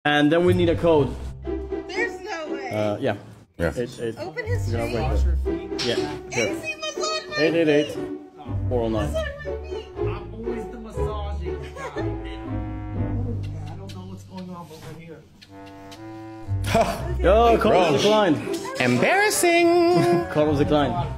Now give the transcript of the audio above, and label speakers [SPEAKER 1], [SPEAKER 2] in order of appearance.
[SPEAKER 1] And then we need a code.
[SPEAKER 2] There's no way.
[SPEAKER 1] Yeah.
[SPEAKER 3] Yeah.
[SPEAKER 2] Open his
[SPEAKER 1] We're gonna
[SPEAKER 2] feet.
[SPEAKER 1] break it. Yeah. Sure.
[SPEAKER 2] AC massage my
[SPEAKER 1] 888
[SPEAKER 2] feet.
[SPEAKER 1] 409.
[SPEAKER 2] Massage my feet.
[SPEAKER 4] I'm always the massaging guy. I don't know what's going on over here.
[SPEAKER 1] Yo, call was declined.
[SPEAKER 3] Embarrassing.
[SPEAKER 1] Call was declined.